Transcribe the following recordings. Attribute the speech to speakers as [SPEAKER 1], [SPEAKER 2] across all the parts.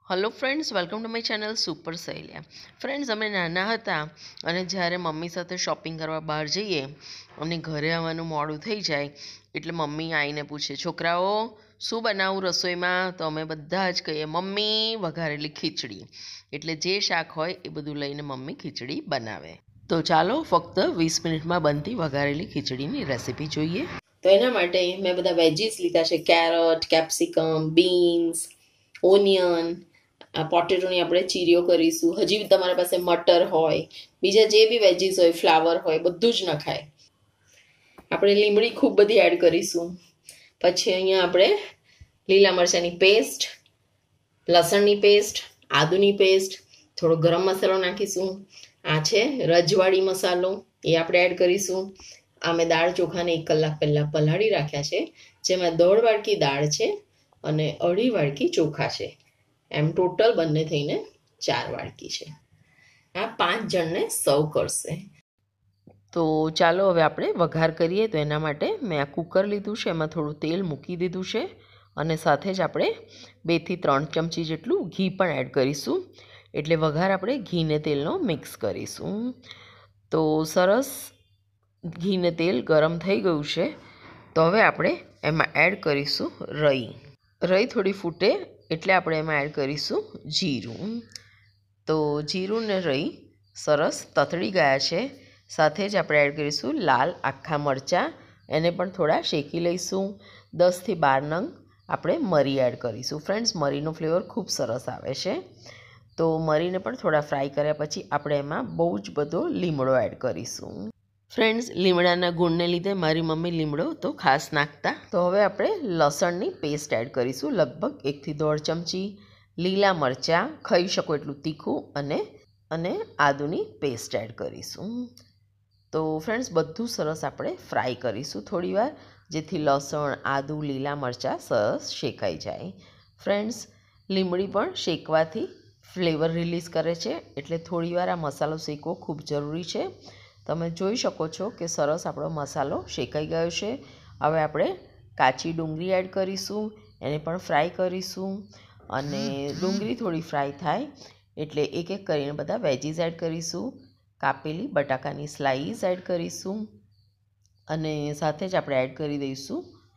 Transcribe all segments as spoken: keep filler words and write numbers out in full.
[SPEAKER 1] Hello friends, welcome to my channel super Saheliya. Friends, अमे नाना हता अने ज्यारे मम्मी साथे शॉपिंग करवा बहार जईए अने घरे आववानुं मोडुं थई जाय एटले मम्मी आवीने पूछे, छोकराओ शुं बनावुं रसोईमां? तो अमे बधा ज कहीए मम्मी वघारेली खीचड़ी। एटले जे शाक होय ए बधुं लईने मम्मी खीचड़ी बनावे। तो चालो फक्त वीस मिनिटमां बनती वघारेली खीचड़ीनी रेसिपी जोईए। तो एना माटे मैं बधा वेजीस लीधा छे, केरट, केप्सिकम, बीन्स, ओनियन। आ पोटेटोनी આપણે ચીરીઓ કરીશું। હજી તમારા પાસે મટર હોય, બીજા જે બી વેજીસ હોય, ફ્લાવર હોય, બધું જ નખાય। આપણે લીમડી ખૂબ બધી એડ કરીશું। પછી અહીંયા આપણે લીલા મરચાંની પેસ્ટ, લસણની પેસ્ટ, આદુની પેસ્ટ, થોડો ગરમ મસાલો નાખીશું। આ છે રજવાડી મસાલો, એ આપણે એડ કરીશું। આ મેં દાળ ચોખાને એક કલાક પહેલાં પલાળી રાખ્યા છે, જેમાં દોઢ વાડકી દાળ છે અને અઢી વાડકી ચોખા છે। એમ ટોટલ બંને થઈને ચાર વાડકી છે। આ પાંચ જણને સર્વ કરશે। તો ચાલો હવે આપણે વઘાર કરીએ। તો એના માટે મેં આ કુકર લીધું છે, એમાં થોડું તેલ મૂકી દીધું છે અને સાથે જ આપણે બેથી ત્રણ ચમચી જેટલું ઘી પણ એડ કરીશું। એટલે વઘાર આપણે ઘીને તેલનો મિક્સ કરીશું। તો સરસ ઘી ને તેલ ગરમ થઈ ગયું છે। તો હવે આપણે એમાં એડ કરીશું રઈ। રઈ થોડી ફૂટે એટલે આપણે એમાં એડ કરીશું જીરું। તો જીરું ને રઈ સરસ તતડી ગયા છે। સાથે જ આપણે એડ કરીશું લાલ આખા મરચાં, એને પણ થોડા શેકી લઈશું। દસથી બાર નંગ આપણે મરી એડ કરીશું। ફ્રેન્ડ્સ, મરીનો ફ્લેવર ખૂબ સરસ આવે છે। તો મરીને પણ થોડા ફ્રાય કર્યા પછી આપણે એમાં બહુ જ બધો લીમડો એડ કરીશું। ફ્રેન્ડ્સ, લીમડાના ગુણને લીધે મારી મમ્મી લીમડો તો ખાસ નાખતા। તો હવે આપણે લસણની પેસ્ટ એડ કરીશું, લગભગ એકથી દોઢ ચમચી। લીલા મરચાં, ખાઈ શકો એટલું તીખું, અને અને આદુની પેસ્ટ એડ કરીશું। તો ફ્રેન્ડ્સ, બધું સરસ આપણે ફ્રાય કરીશું થોડીવાર, જેથી લસણ, આદુ, લીલા મરચાં સરસ શેકાઈ જાય। ફ્રેન્ડ્સ, લીમડી પણ શેકવાથી ફ્લેવર રિલીઝ કરે છે, એટલે થોડીવાર આ મસાલો શેકવો ખૂબ જરૂરી છે। તમે જોઈ શકો છો કે સરસ આપણો મસાલો શેકાઈ ગયો છે। હવે આપણે કાચી ડુંગળી એડ કરીશું, એને પણ ફ્રાય કરીશું। અને ડુંગળી થોડી ફ્રાય થાય એટલે એક એક કરીને બધા વેજીસ એડ કરીશું। કાપેલી બટાકાની સ્લાઈસ એડ કરીશું અને સાથે જ આપણે એડ કરી દઈશું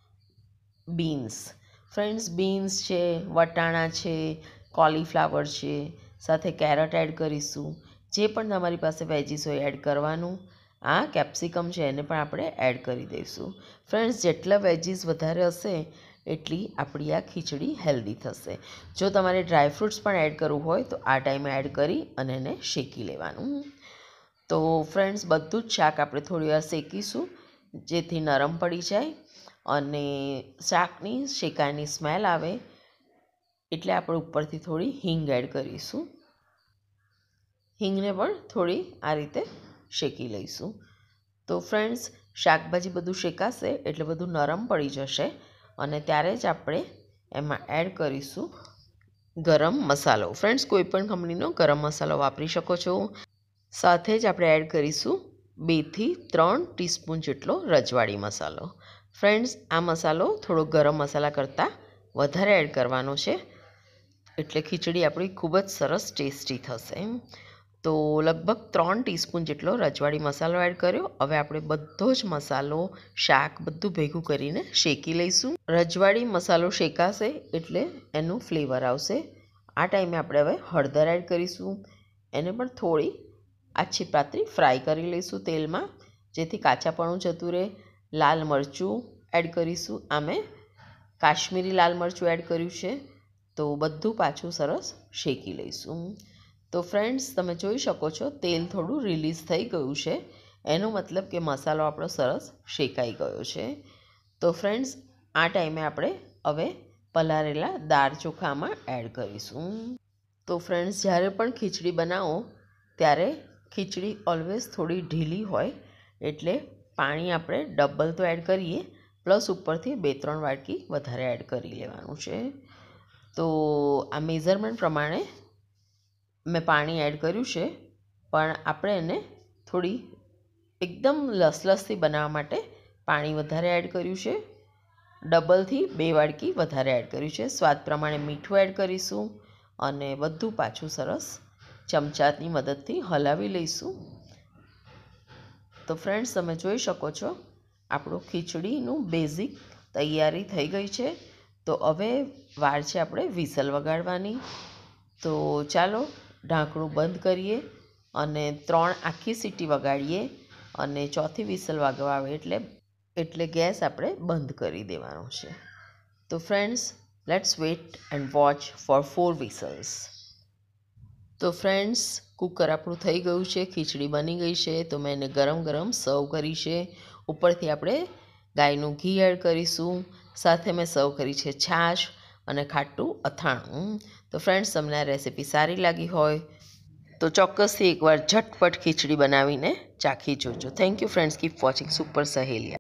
[SPEAKER 1] બીન્સ। ફ્રેન્ડ્સ, બીન્સ છે, વટાણા છે, કોલીફ્લાવર છે, સાથે કેરટ એડ કરીશું। જે પણ તમારી પાસે વેજીસ હોય એડ કરવાનું। આ કેપ્સિકમ છે, એને પણ આપણે એડ કરી દઈશું। ફ્રેન્ડ્સ, જેટલા વેજીસ વધારે હશે એટલી આપણી આ ખીચડી હેલ્ધી થશે। જો તમારે ડ્રાય ફ્રૂટ્સ પણ એડ કરવું હોય તો આ ટાઈમે એડ કરી અને એને શેકી લેવાનું। તો ફ્રેન્ડ્સ, બધું જ શાક આપણે થોડી વાર શેકીશું, જેથી નરમ પડી જાય અને શાકની શેકાની સ્મેલ આવે એટલે આપણે ઉપરથી થોડી હિંગ એડ કરીશું। હિંગને પણ થોડી આ રીતે શેકી લઈશું। તો ફ્રેન્ડ્સ, શાકભાજી બધું શેકાશે એટલે બધું નરમ પડી જશે અને ત્યારે જ આપણે એમાં એડ કરીશું ગરમ મસાલો। ફ્રેન્ડ્સ, કોઈપણ કંપનીનો ગરમ મસાલો વાપરી શકો છો। સાથે જ આપણે એડ કરીશું બેથી ત્રણ ટીસ્પૂન જેટલો રજવાડી મસાલો। ફ્રેન્ડ્સ, આ મસાલો થોડો ગરમ મસાલા કરતાં વધારે એડ કરવાનો છે, એટલે ખીચડી આપણી ખૂબ જ સરસ ટેસ્ટી થશે। તો લગભગ ત્રણ ટીસ્પૂન જેટલો રજવાડી મસાલો એડ કર્યો। હવે આપણે બધો જ મસાલો, શાક બધું ભેગું કરીને શેકી લઈશું। રજવાડી મસાલો શેકાશે એટલે એનું ફ્લેવર આવશે। આ ટાઈમે આપણે હવે હળદર એડ કરીશું, એને પણ થોડી આછી પાતળી ફ્રાય કરી લઈશું તેલમાં, જેથી કાચાપણું જતું રહે। લાલ મરચું એડ કરીશું, આમે કાશ્મીરી લાલ મરચું એડ કર્યું છે। તો બધું પાછું સરસ શેકી લઈશું। તો ફ્રેન્ડ્સ, તમે જોઈ શકો છો તેલ થોડું રિલીઝ થઈ ગયું છે, એનો મતલબ કે મસાલો આપણો સરસ શેકાઈ ગયો છે। તો ફ્રેન્ડ્સ, આ ટાઈમે આપણે હવે પલાળેલા દાળ ચોખામાં એડ કરીશું। તો ફ્રેન્ડ્સ, જ્યારે પણ ખીચડી બનાવો ત્યારે ખીચડી ઓલવેઝ થોડી ઢીલી હોય, એટલે પાણી આપણે ડબલ તો એડ કરીએ, પ્લસ ઉપરથી બે ત્રણ વાટકી વધારે એડ કરી લેવાનું છે। તો આ મેઝરમેન્ટ પ્રમાણે મેં પાણી એડ કર્યું છે, પણ આપણે એને થોડી એકદમ લસલસથી બનાવવા માટે પાણી વધારે એડ કર્યું છે। ડબલથી બે વાડકી વધારે એડ કર્યું છે। સ્વાદ પ્રમાણે મીઠું એડ કરીશું અને બધું પાછું સરસ ચમચાની મદદથી હલાવી લઈશું. તો ફ્રેન્ડ્સ, તમે જોઈ શકો છો આપણું ખીચડીનું બેઝિક તૈયારી થઈ ગઈ છે. તો હવે વાર છે આપણે વિસલ વગાડવાની. તો ચાલો ઢાંકણું બંધ કરીએ અને ત્રણ આખી સીટી વગાડીએ અને ચોથી વિસલ વાગવા આવે એટલે એટલે ગેસ આપણે બંધ કરી દેવાનો છે. તો friends, let's wait and watch for four whistles. તો ફ્રેન્ડ્સ, કુકર આપણું થઈ ગયું છે, ખીચડી બની ગઈ છે. તો મેં એને ગરમ ગરમ સર્વ કરી છે. ઉપરથી આપણે ગાયનું ઘી એડ કરીશું. સાથે મેં સર્વ કરી છે છાશ અને ખાટું અથાણું. તો ફ્રેન્ડ્સ, તમને આ રેસીપી સારી લાગી હોય તો ચોક્કસથી એકવાર ઝટપટ ખીચડી બનાવીને ચાખી જોજો. Thank you friends, keep watching super સહેલિયા.